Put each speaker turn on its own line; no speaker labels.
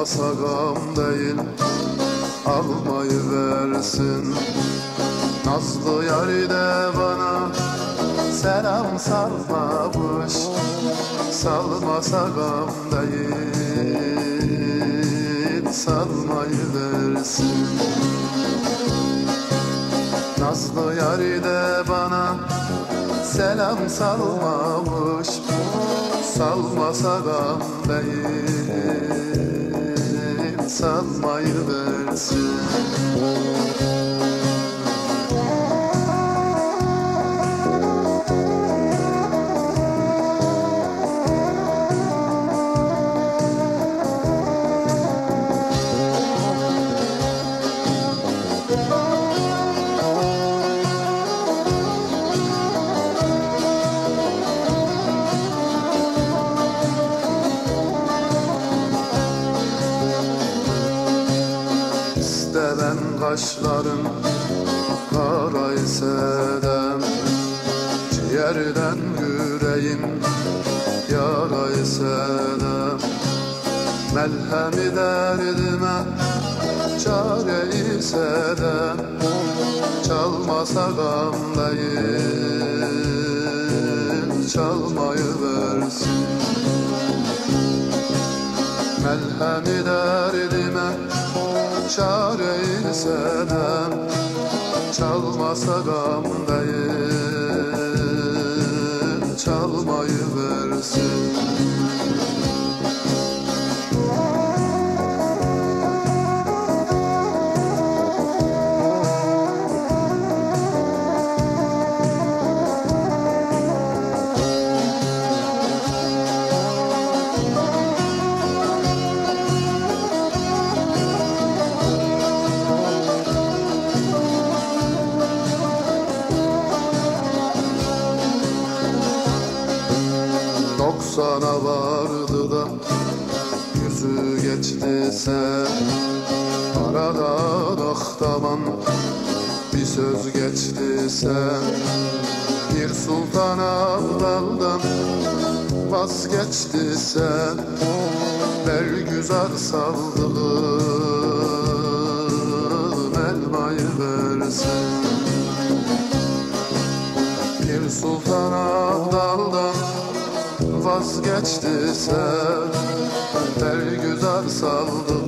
Salmasa gam değil, almayı versin. Nazlı yari de bana selam salmamış, salmasa gam değil, salmayı versin. Nazlı yari de bana selam salmamış, salmasa gam değil, salmayı versin. İstenen kaşların kara ise de, ciğerden yüreğim yara ise de, melhemi derdime çare ise de, çalmasa gam değil, çalmayı versin. Melhemi derdime çare ise de, çalmasa gam değil, çalmayı versin. Sana vardı da yüzü geçtiyse, aradan aktaman bir söz geçtiyse, bir sultan abdaldan vazgeçtiyse, Bergüzar saldığım elmayı versin. Bir sultan abdaldan vazgeçtiyse, Bergüzar saldı